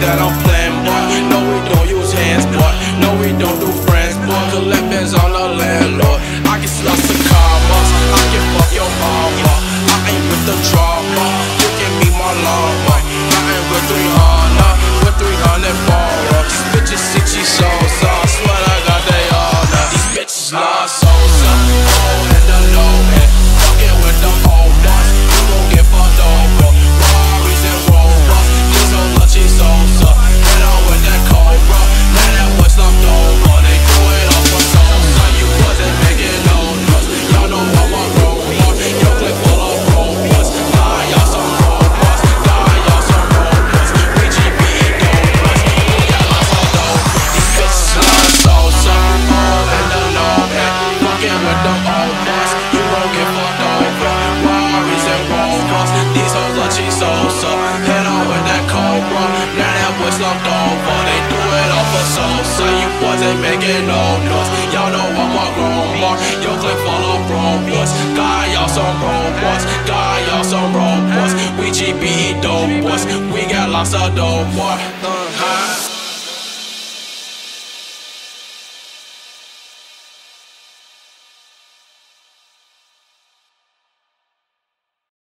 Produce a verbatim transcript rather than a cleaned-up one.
that I'm playing, boy. No, we don't use hands, boy. No, we don't do friends, boy. Collect bins on the landlord. I get lots of commas. I can fuck your mama. I ain't with the drama. You can meet my llama. I ain't with three hundred. With three hundred baller. These bitches six G souls. I swear I got they all now. These bitches love souls. Oh, and the low end. Fucking with the old ones. You gon' get fucked over. Rarries and Rovers. These old lunchy souls. Hit on with that Cobra. Now that boy slumped over. They do it off for souls. You wasn't making no noise. Y'all know I'm a robot. Your clip full of robots. Nah, y'all some robots. Nah, y'all some robots. We G B dope boys. We got lots of dope. These bitches love souls. Oh, and the low end. Fucking with the old boys. You gon' get fucked over. Rarries and Rovers. These hoes lunchy souls. Hit on with that Cobra. Now that boy slumped over. They do it off for souls. You boys ain't making no noise. Y'all know I'm a robot. Your clip full of robots. God, y'all some robots. God, y'all some robots. We G B dope boys. We got lots of dope boy.